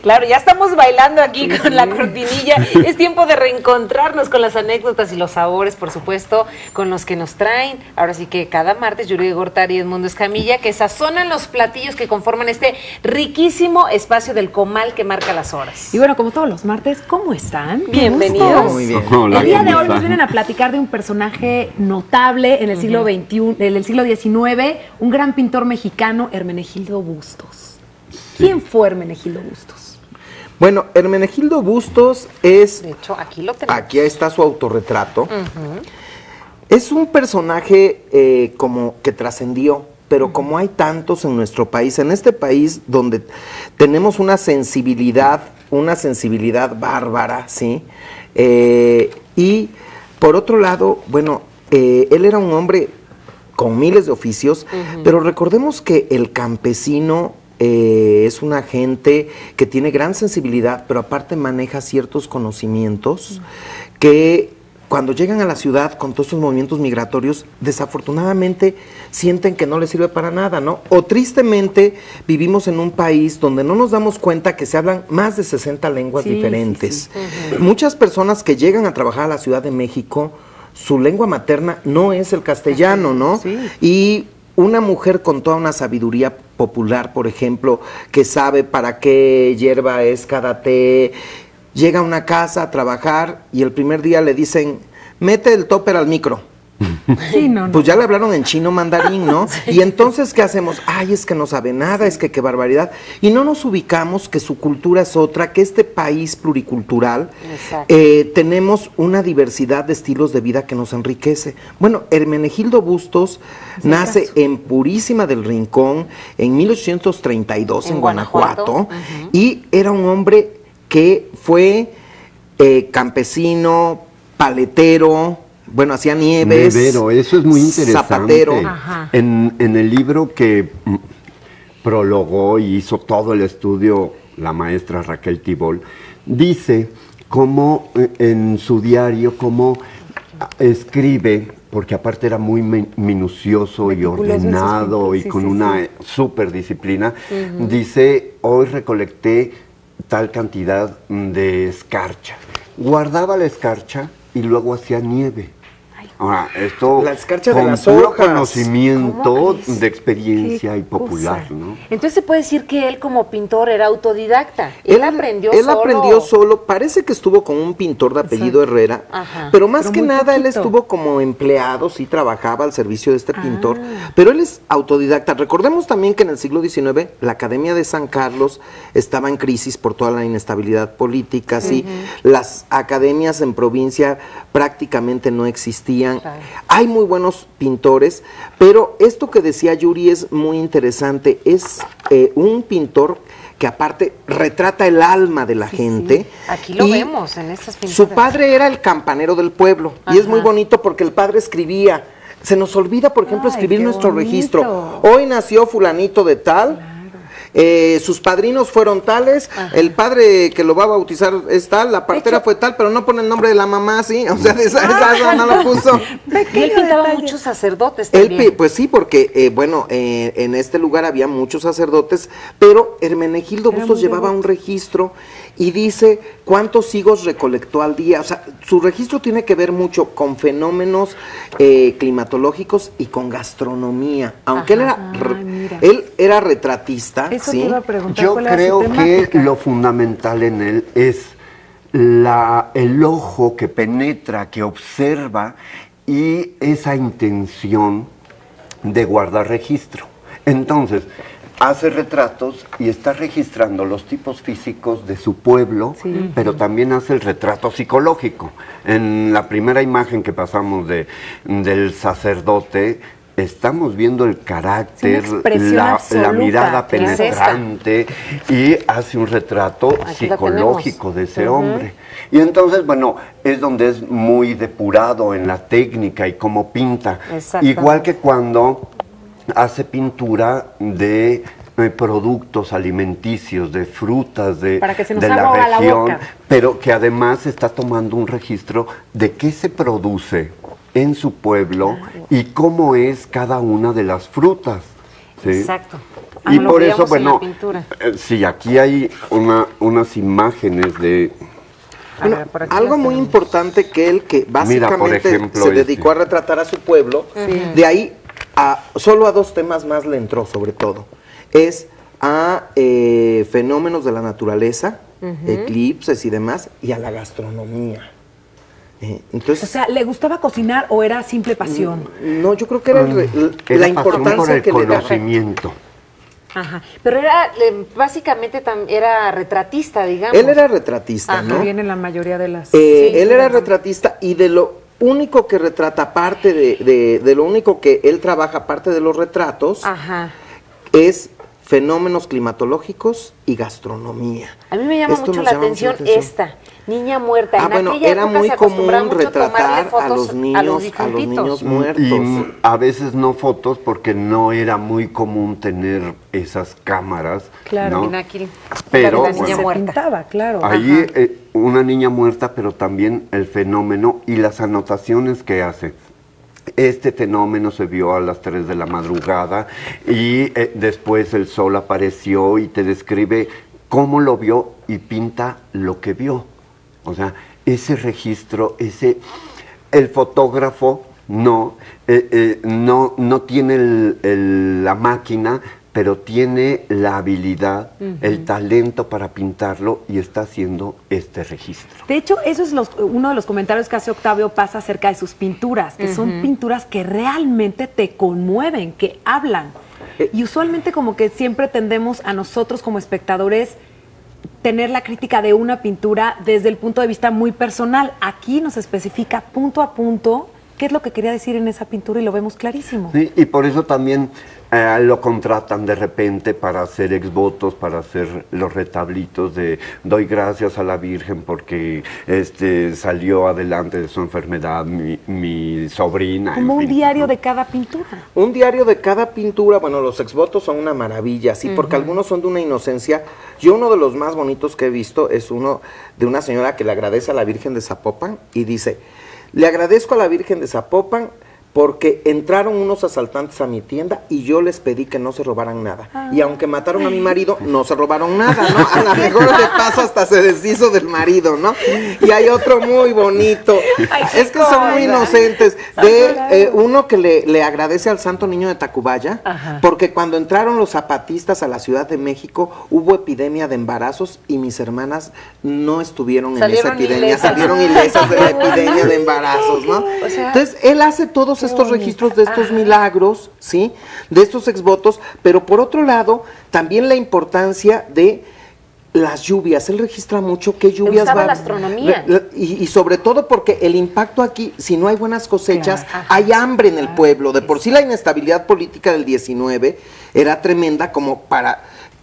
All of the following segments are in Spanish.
Claro, ya estamos bailando aquí con la cortinilla. Es tiempo de reencontrarnos con las anécdotas y los sabores, por supuesto, con los que nos traen. Ahora sí que cada martes Yuri Gortari y Edmundo Escamilla, que sazonan los platillos que conforman este riquísimo espacio del comal que marca las horas. Y bueno, como todos los martes, ¿cómo están? Bienvenidos. Muy bien. El día de hoy nos vienen a platicar de un personaje notable en el siglo XXI, en el siglo XIX, un gran pintor mexicano, Hermenegildo Bustos. ¿Quién fue Hermenegildo Bustos? Bueno, Hermenegildo Bustos es... De hecho, aquí lo tenemos. Aquí está su autorretrato. Es un personaje como que trascendió, pero como hay tantos en nuestro país, en este país donde tenemos una sensibilidad bárbara, ¿sí? Y por otro lado, bueno, él era un hombre con miles de oficios, pero recordemos que el campesino es una gente que tiene gran sensibilidad, pero aparte maneja ciertos conocimientos que cuando llegan a la ciudad con todos estos movimientos migratorios, desafortunadamente sienten que no les sirve para nada, ¿no? O tristemente vivimos en un país donde no nos damos cuenta que se hablan más de 60 lenguas diferentes. Muchas personas que llegan a trabajar a la Ciudad de México, su lengua materna no es el castellano, ¿no? Y una mujer con toda una sabiduría popular, por ejemplo, que sabe para qué hierba es cada té, llega a una casa a trabajar y el primer día le dicen, mete el topper al micro. Sí, no. Pues ya le hablaron en chino mandarín, ¿no? Y entonces, ¿qué hacemos? Ay, es que no sabe nada, es que qué barbaridad. Y no nos ubicamos que su cultura es otra, que este país pluricultural, tenemos una diversidad de estilos de vida que nos enriquece. Bueno, Hermenegildo Bustos nace en Purísima del Rincón en 1832 en Guanajuato. Y era un hombre que fue campesino, paletero, bueno, hacía nieves. Nevero, eso es muy interesante. Zapatero. En el libro que prologó y hizo todo el estudio la maestra Raquel Tibol, dice cómo en su diario, cómo escribe, porque aparte era muy minucioso y ordenado y con una súper disciplina, dice, hoy recolecté tal cantidad de escarcha. Guardaba la escarcha y luego hacía nieve. Ahora, esto la escarcha con de las puro hojas. Conocimiento de experiencia y popular, ¿no? Entonces se puede decir que él como pintor era autodidacta. Él aprendió solo. Él solo. aprendió solo. Parece que estuvo con un pintor de apellido Herrera, pero más que nada él estuvo como empleado, sí trabajaba al servicio de este pintor, pero él es autodidacta. Recordemos también que en el siglo XIX la Academia de San Carlos estaba en crisis por toda la inestabilidad política, sí. Las academias en provincia prácticamente no existían. Hay muy buenos pintores, pero esto que decía Yuri es muy interesante. Es un pintor que aparte retrata el alma de la gente. Aquí lo vemos en estas pinturas. Su padre era el campanero del pueblo y es muy bonito porque el padre escribía. Se nos olvida, por ejemplo, escribir nuestro registro. Hoy nació fulanito de tal. Sus padrinos fueron tales, el padre que lo va a bautizar es tal, la partera fue tal, pero no pone el nombre de la mamá, ¿sí? O sea, esa no lo puso. Y él pintaba muchos sacerdotes también. Pues sí, porque, bueno, en este lugar había muchos sacerdotes, pero Hermenegildo Bustos llevaba un registro y dice cuántos higos recolectó al día. O sea, su registro tiene que ver mucho con fenómenos climatológicos y con gastronomía. Aunque él era retratista. Eso ¿sí? te iba a preguntar. Yo creo que lo fundamental en él es el ojo que penetra, que observa y esa intención de guardar registro. Entonces, hace retratos y está registrando los tipos físicos de su pueblo, pero también hace el retrato psicológico. En la primera imagen que pasamos del sacerdote, estamos viendo el carácter, la mirada penetrante y hace un retrato psicológico de ese hombre. Y entonces, bueno, es donde es muy depurado en la técnica y cómo pinta. Igual que cuando hace pintura de productos alimenticios, de frutas de la región, pero que además está tomando un registro de qué se produce en su pueblo y cómo es cada una de las frutas. ¿sí? Exacto. Y lo por veíamos eso, en bueno, la pintura. sí, aquí hay unas imágenes de... A ver, por aquí Algo las muy tenemos. importante que él, que básicamente ejemplo, se dedicó a retratar a su pueblo, de ahí solo a 2 temas más le entró, sobre todo. Es a fenómenos de la naturaleza, eclipses y demás, y a la gastronomía. Entonces, O sea, ¿le gustaba cocinar o era simple pasión? no, yo creo que era la Era pasión importancia por el que le da. conocimiento. Ajá. Pero era, básicamente, era retratista, digamos. Él era retratista, Ajá. ¿no? Viene la mayoría de las... Él era retratista y de lo único que retrata, aparte de lo único que él trabaja, aparte de los retratos, Ajá. es fenómenos climatológicos y gastronomía. A mí me llama Esto mucho nos la llama atención mucho la esta, niña muerta. En bueno, aquella era época muy se acostumbraba común mucho tomarle retratar fotos a los niños difuntitos. muertos. Y a veces no fotos porque no era muy común tener esas cámaras. Claro. ¿no? Ináquil, Pero, la niña bueno, Se muerta. pintaba, claro. Ahí una niña muerta, pero también el fenómeno y las anotaciones que hace. Este fenómeno se vio a las 3 de la madrugada y después el sol apareció y te describe cómo lo vio y pinta lo que vio. O sea, ese registro, el fotógrafo no tiene la máquina, pero tiene la habilidad, el talento para pintarlo y está haciendo este registro. De hecho, eso es uno de los comentarios que hace Octavio Paz acerca de sus pinturas, que son pinturas que realmente te conmueven, que hablan. Y usualmente como que siempre tendemos a nosotros como espectadores tener la crítica de una pintura desde el punto de vista muy personal. Aquí nos especifica punto a punto qué es lo que quería decir en esa pintura y lo vemos clarísimo. Sí, y por eso también lo contratan de repente para hacer exvotos, para hacer los retablitos de doy gracias a la Virgen porque salió adelante de su enfermedad mi sobrina. Como en un fin, diario ¿no? de cada pintura. Un diario de cada pintura, bueno, los exvotos son una maravilla, sí, porque algunos son de una inocencia. Yo uno de los más bonitos que he visto es uno de una señora que le agradece a la Virgen de Zapopan y dice, le agradezco a la Virgen de Zapopan porque entraron unos asaltantes a mi tienda y yo les pedí que no se robaran nada. Y aunque mataron a mi marido, no se robaron nada, ¿no? A lo mejor de paso hasta se deshizo del marido, ¿no? Y hay otro muy bonito. Es que son muy inocentes. De uno que le agradece al Santo Niño de Tacubaya, porque cuando entraron los zapatistas a la Ciudad de México, hubo epidemia de embarazos y mis hermanas no estuvieron en esa epidemia, salieron ilesas de la epidemia de embarazos, ¿no? O sea, entonces, él hace todos estos registros de estos milagros, ¿sí? De estos exvotos, pero por otro lado, también la importancia de las lluvias. Él registra mucho qué lluvias gustaba la astronomía. Y sobre todo porque el impacto aquí, si no hay buenas cosechas, hay hambre en el pueblo. De por sí la inestabilidad política del 19 era tremenda como para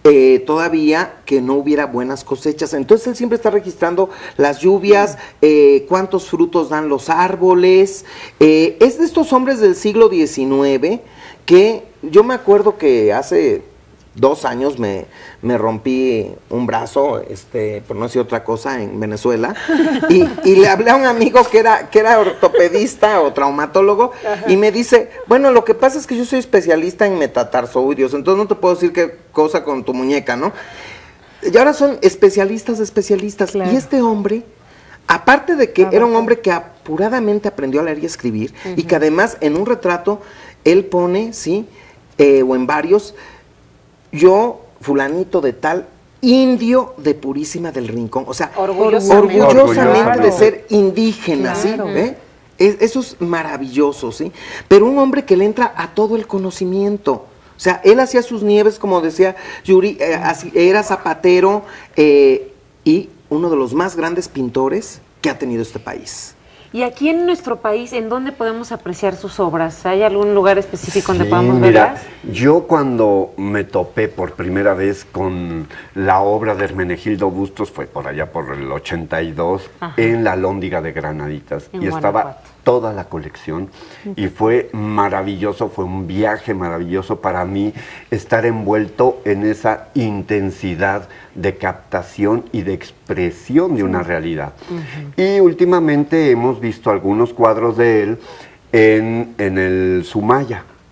todavía que no hubiera buenas cosechas. Entonces él siempre está registrando las lluvias, cuántos frutos dan los árboles. Es de estos hombres del siglo XIX que yo me acuerdo que hace 2 años me rompí un brazo, por no decir otra cosa, en Venezuela, y le hablé a un amigo que era ortopedista o traumatólogo, y me dice, bueno, lo que pasa es que yo soy especialista en metatarsoideos, entonces no te puedo decir qué cosa con tu muñeca, ¿no? Y ahora son especialistas de especialistas, Claro. y este hombre, aparte de que era un hombre que apuradamente aprendió a leer y escribir, y que además en un retrato él pone, ¿sí? O en varios, yo, fulanito de tal, indio de Purísima del Rincón. O sea, orgullosamente de ser indígena, Claro. ¿sí? Eso es maravilloso, ¿sí? Pero un hombre que le entra a todo el conocimiento. O sea, él hacía sus nieves, como decía Yuri, era zapatero y uno de los más grandes pintores que ha tenido este país. Y aquí en nuestro país, ¿en dónde podemos apreciar sus obras? ¿Hay algún lugar específico donde Sí, podamos mira, verlas? yo cuando me topé por primera vez con la obra de Hermenegildo Bustos, fue por allá por el 82, en la Alhóndiga de Granaditas, En y estaba Guanajuato. toda la colección, y fue maravilloso, fue un viaje maravilloso para mí estar envuelto en esa intensidad de captación y de expresión de una realidad. Y últimamente hemos visto algunos cuadros de él en el Sumaya.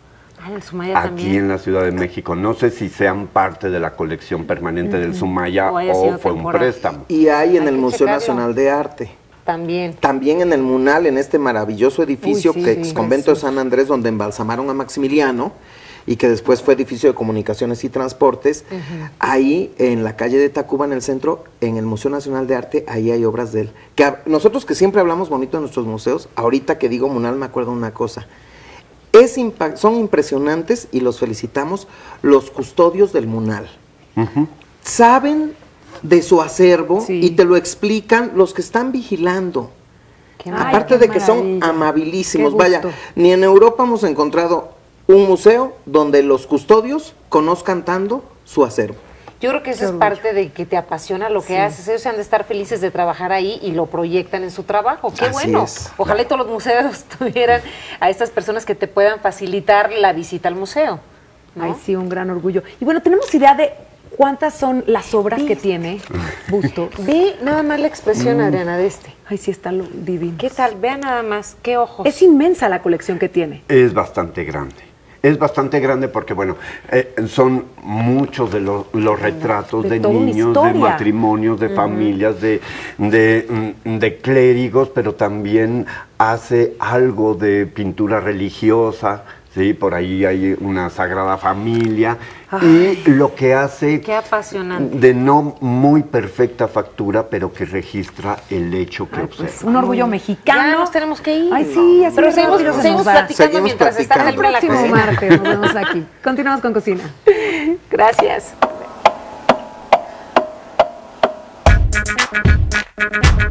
Ah, el Sumaya aquí también. en la Ciudad de México. No sé si sean parte de la colección permanente del Sumaya O haya sido fue un temporal. préstamo. Y hay en Hay el que Museo checarlo. Nacional de Arte. También. También en el Munal, en este maravilloso edificio Uy, sí, que sí, ex convento de San Andrés, donde embalsamaron a Maximiliano y que después fue edificio de comunicaciones y transportes. Ahí en la calle de Tacuba, en el centro, en el Museo Nacional de Arte, ahí hay obras de él. Nosotros que siempre hablamos bonito de nuestros museos, ahorita que digo Munal me acuerdo de una cosa. Son impresionantes y los felicitamos los custodios del Munal. Saben de su acervo Sí. y te lo explican los que están vigilando. Qué Ay, Aparte qué de que son maravilla. amabilísimos. Qué Vaya, gusto. ni en Europa hemos encontrado un museo donde los custodios conozcan tanto su acervo. Yo creo que eso es parte de que te apasiona lo que haces. Ellos se han de estar felices de trabajar ahí y lo proyectan en su trabajo. ¡Qué Así bueno! es. Ojalá y todos los museos tuvieran a estas personas que te puedan facilitar la visita al museo, ¿no? Ay, sí, un gran orgullo. Y bueno, ¿tenemos idea de cuántas son las obras que tiene Busto? Ve nada más la expresión, Adriana, de este. Ay, sí, está divino. ¿Qué tal? Vean nada más, qué ojos. Es inmensa la colección que tiene. Es bastante grande. Es bastante grande porque, bueno, son muchos de los retratos De de toda una niños, de historia. matrimonios, de familias, de clérigos, pero también hace algo de pintura religiosa, ¿sí? Por ahí hay una Sagrada Familia. Y lo que hace Qué apasionante. de no muy perfecta factura, pero que registra el hecho que Ay, observa. pues, un orgullo mexicano. Ya nos tenemos que ir. Ay, sí, así Pero de seguimos, rápido se seguimos nos va. platicando Seguimos mientras está platicando. Helma en la Próximo cocina. martes nos vemos aquí. Continuamos con Cocina. Gracias.